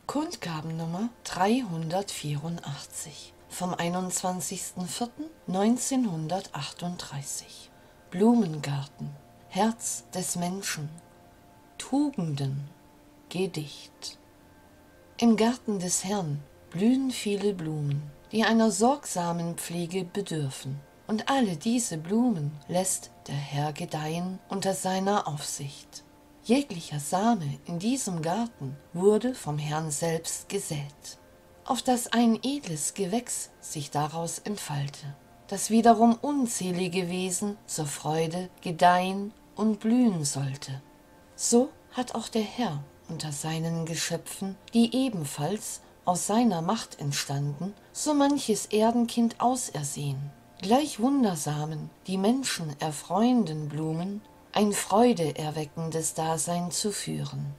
Kundgabennummer 384 vom 21.04.1938. Blumengarten, Herz des Menschen, Tugenden, Gedicht. Im Garten des Herrn blühen viele Blumen, die einer sorgsamen Pflege bedürfen. Und alle diese Blumen lässt der Herr gedeihen unter seiner Aufsicht. Jeglicher Same in diesem Garten wurde vom Herrn selbst gesät, auf dass ein edles Gewächs sich daraus entfalte, das wiederum unzählige Wesen zur Freude gedeihen und blühen sollte. So hat auch der Herr unter seinen Geschöpfen, die ebenfalls aus seiner Macht entstanden, so manches Erdenkind ausersehen, gleich wundersamen, die Menschen erfreuenden Blumen, ein freudeerweckendes Dasein zu führen,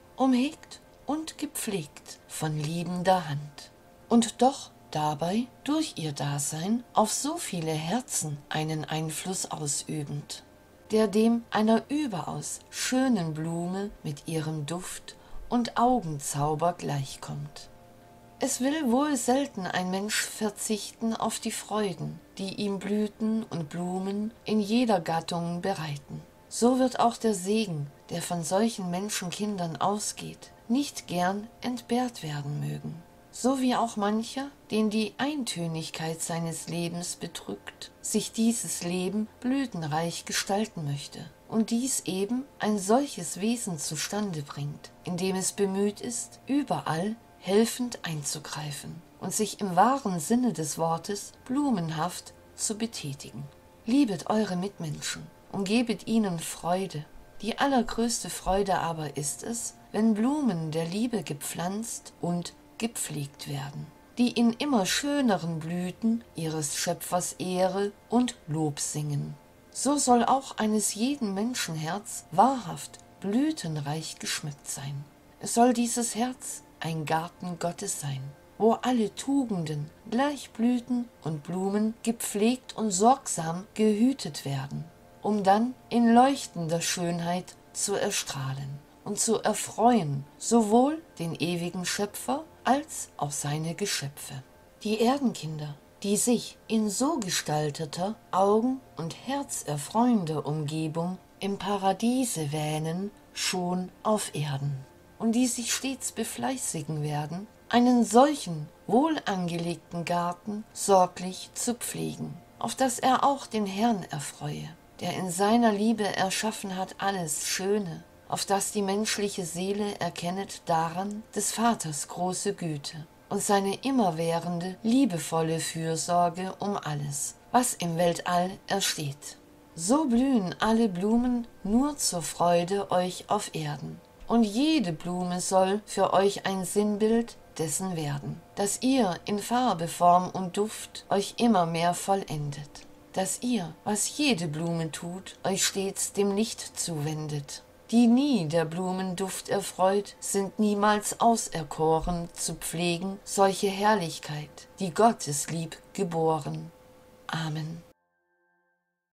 umhegt und gepflegt von liebender Hand, und doch dabei durch ihr Dasein auf so viele Herzen einen Einfluss ausübend, der dem einer überaus schönen Blume mit ihrem Duft und Augenzauber gleichkommt. Es will wohl selten ein Mensch verzichten auf die Freuden, die ihm Blüten und Blumen in jeder Gattung bereiten. So wird auch der Segen, der von solchen Menschenkindern ausgeht, nicht gern entbehrt werden mögen. So wie auch mancher, den die Eintönigkeit seines Lebens bedrückt, sich dieses Leben blütenreich gestalten möchte und dies eben ein solches Wesen zustande bringt, indem es bemüht ist, überall helfend einzugreifen und sich im wahren Sinne des Wortes blumenhaft zu betätigen. Liebet eure Mitmenschen und gebet ihnen Freude. Die allergrößte Freude aber ist es, wenn Blumen der Liebe gepflanzt und gepflegt werden, die in immer schöneren Blüten ihres Schöpfers Ehre und Lob singen. So soll auch eines jeden Menschenherz wahrhaft blütenreich geschmückt sein. Es soll dieses Herz ein Garten Gottes sein, wo alle Tugenden, gleich Blüten und Blumen, gepflegt und sorgsam gehütet werden, um dann in leuchtender Schönheit zu erstrahlen und zu erfreuen, sowohl den ewigen Schöpfer als auch seine Geschöpfe. Die Erdenkinder, die sich in so gestalteter, augen- und herzerfreuender Umgebung im Paradiese wähnen, schon auf Erden, und die sich stets befleißigen werden, einen solchen wohlangelegten Garten sorglich zu pflegen, auf dass er auch den Herrn erfreue, der in seiner Liebe erschaffen hat alles Schöne, auf dass die menschliche Seele erkennet daran des Vaters große Güte und seine immerwährende, liebevolle Fürsorge um alles, was im Weltall ersteht. So blühen alle Blumen nur zur Freude euch auf Erden, und jede Blume soll für euch ein Sinnbild dessen werden, dass ihr in Farbe, Form und Duft euch immer mehr vollendet, dass ihr, was jede Blume tut, euch stets dem Licht zuwendet. Die nie der Blumenduft erfreut, sind niemals auserkoren zu pflegen solche Herrlichkeit, die Gotteslieb geboren. Amen.